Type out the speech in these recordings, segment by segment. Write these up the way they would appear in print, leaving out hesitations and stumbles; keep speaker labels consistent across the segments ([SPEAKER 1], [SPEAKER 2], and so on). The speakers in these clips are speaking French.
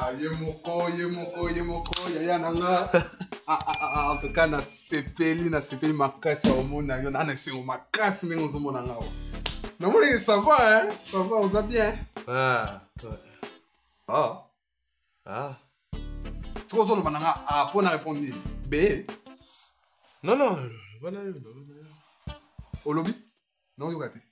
[SPEAKER 1] Yemoko, yaya nanga. En tout cas, na sepeli makasi au monde, na yona na se makasi nengo zo mona ngao. Na mona ça va hein, ça va, on va bien.
[SPEAKER 2] Ah.
[SPEAKER 1] Ah.
[SPEAKER 2] Ah.
[SPEAKER 1] Tu vois zo no bananga pour na répondre B.
[SPEAKER 2] Non. Voilà.
[SPEAKER 1] Olobi? Non, yo gâté.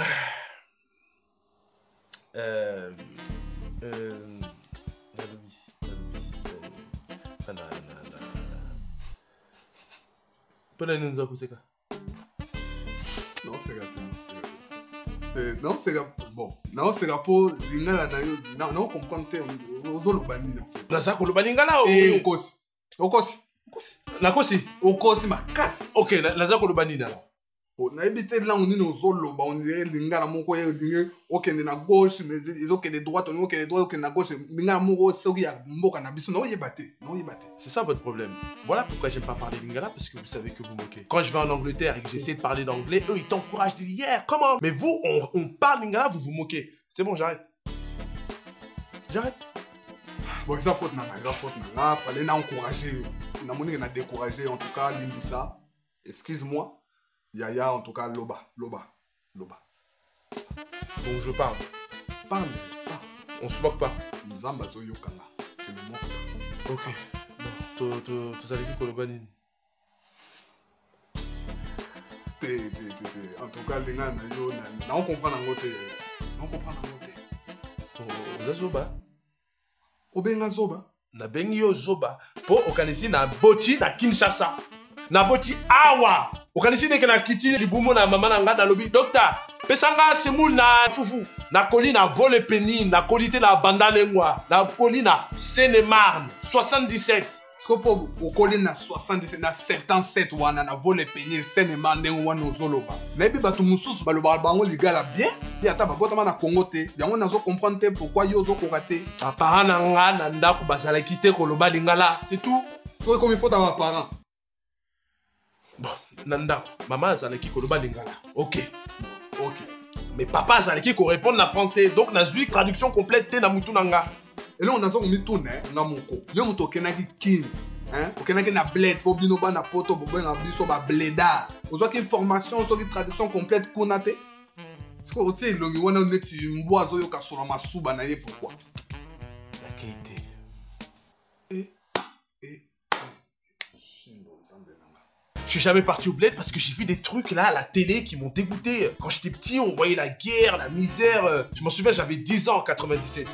[SPEAKER 1] Non, c'est bon. Non, c'est pour lingala na non comprendre aux olobani.
[SPEAKER 2] Na za ko lobani ngala o. Okosi makasi. OK, na za ko lobani na.
[SPEAKER 1] On a évité là on est nos zolo, on dirait lingala moko ye dirait OK na gauche mais ils ont que des droites, on que des droites que na gauche lingala moko soki ya mboka na biso no yebate.
[SPEAKER 2] C'est ça votre problème. Voilà pourquoi j'aime pas parler lingala parce que vous savez que vous moquez. Quand je vais en Angleterre et que j'essaie de parler d'anglais, eux ils t'encouragent, ils disent yeah, comment? Mais vous on parle lingala, vous vous moquez. C'est bon, j'arrête.
[SPEAKER 1] Bon, ça faute nanga, fallait na encourager. Na moni na décourager en tout cas Limbisa. Excuse-moi. Yaya, en tout cas, Loba.
[SPEAKER 2] Donc je parle.
[SPEAKER 1] Parle.
[SPEAKER 2] On se moque pas.
[SPEAKER 1] Nzamba zo yokanga. Je me moque pas.
[SPEAKER 2] OK. Bon, tu savais qui Kolobani.
[SPEAKER 1] En tout cas, les gars, on comprend en côté.
[SPEAKER 2] Zazoba.
[SPEAKER 1] Obenga zoba.
[SPEAKER 2] Na bengi yo zoba. Po okanisi na boti na Kinshasa. Na boti awa. Okanisi neke na kiti libumo na mama na nga na lobi docteur pesanga semoule na fufu na koli na vole peni na qualité na banda lengwa na koli na Seine-et-Marne 77
[SPEAKER 1] skopo okoli na 77 na 77 wana na vole peni Seine-et-Marne wana ozoloba na ebi bato mususu baloba bango ligala bien ya ata babotama na Congo te yango nazo comprendre te pourquoi yo zo kokate
[SPEAKER 2] apara na nga na ndako basala kite koloba lingala c'est tout
[SPEAKER 1] so comme il faut avoir parents.
[SPEAKER 2] Bon, Nanda, maman azalaki koloba lingala. OK. Mais papa azalaki ko répondre na français. Donc na zui traduction complète te na mutu nanga.
[SPEAKER 1] Et là on a zo mi tourne na moko. Yo muto kenaki king, hein? Okenaki na bled po bino ba na poto bo na biso ba bleda. Ozo ki formation so ki traduction complète konate. Parce que otie longi wana neti mboazo yo kasura masuba na ye pourquoi?
[SPEAKER 2] La qualité. Je suis jamais parti au bled parce que j'ai vu des trucs là à la télé qui m'ont dégoûté. Quand j'étais petit, on voyait la guerre, la misère. Je m'en souviens, j'avais 10 ans en 97.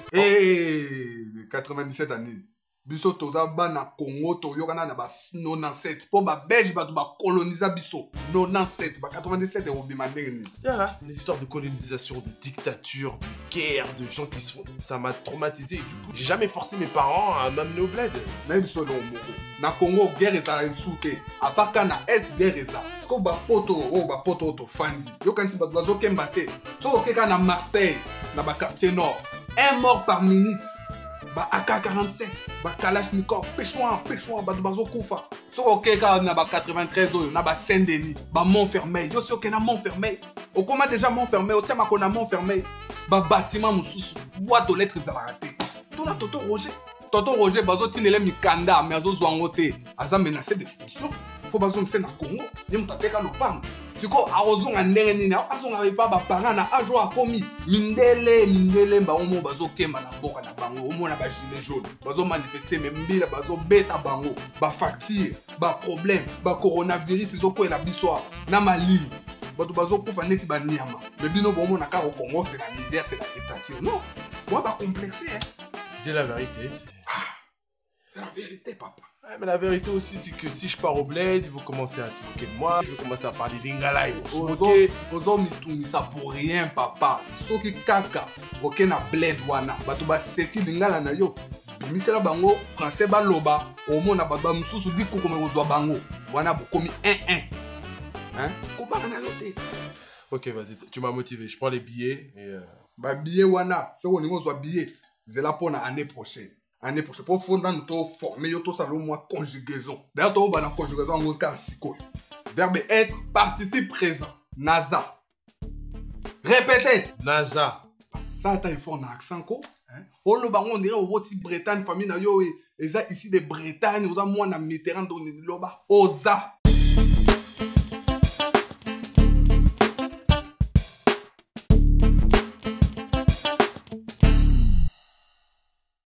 [SPEAKER 1] 97 années. Biso toda ba na Congo to yokana na ba 97. Po ba belge ba to ba colonisa biso. 97 ba 97 et obima ndenge.
[SPEAKER 2] Voilà, les histoires de colonisation, de dictature, de guerre, de gens qui se font. Ça m'a traumatisé. Du coup, j'ai jamais forcé mes parents à m'amener au bled.
[SPEAKER 1] Na biso no moko. Na Congo guerre eza insulté. Apaka na est guerre eza. Sko ba poto to fandi. Yo kanti ba bazo kemba te. So okeka na Marseille, na ba quartier nord. Un mort par minute. Ba AK-47, ba Kalachnikov, pêchouan, ba bazo koufa. So okeka na ba 93 oyo, na ba Saint-Denis, ba Montfermeil. Yo si okena Montfermeil. Okoma déjà Montfermeil, o tiama kona Montfermeil. Ba bâtiment mususu, boîte aux lettres zavarate. Tona Toto Roger bazo tinele mikanda, mais azo zwango te. Aza menacé d'expulsion. Faut bazo mse na Congo, yem tateka lopango. Siko arozonga ndenge nini, azonga ba ba parana na ajo akomi mindele ba omo bazo kema na boka na bango, omo na ba gilet jaune. Bazo manifester mbila bazo beta bango, ba facture, ba problème, ba coronavirus ezoko ela biso na Mali. Bato bazo kufa neti ba niama. Mais bino bomo na ka au Congo, c'est la misère, c'est la dictature. Non. Moi ba complexé hein.
[SPEAKER 2] Dis la vérité,
[SPEAKER 1] c'est la vérité, papa.
[SPEAKER 2] Ouais, mais la vérité aussi, c'est que si je pars au bled, ils vont commencer à se moquer de moi. Je vais commencer à parler lingala, ils vont se moquer.
[SPEAKER 1] Ozo mituni ça pour rien, papa. Soki kaka, ok na bled wana. Bato ba seki lingala na yo. Bimisela bango, français ba loba. Omo na baba mususu di koko me ozwa bango. Wana bokomi 1-1. Hein? Kobanga na yote.
[SPEAKER 2] Ok, vas-y, tu m'as motivé. Je prends les billets et...
[SPEAKER 1] Ba billet wana, c'est au niveau de billet. C'est là pour l'année prochaine. Année prochaine. Pour fondre nous former, tout ça, moi, conjugaison. D'ailleurs, tu as une conjugaison en cas psycho. Verbe être, participe présent. NASA. Répétez.
[SPEAKER 2] NASA.
[SPEAKER 1] Ça, il faut un accent, quoi. oloba ngo ndire ovoti Bretagne famille na yo eza ici de Bretagne oza mwana Mitterrand donc loba oza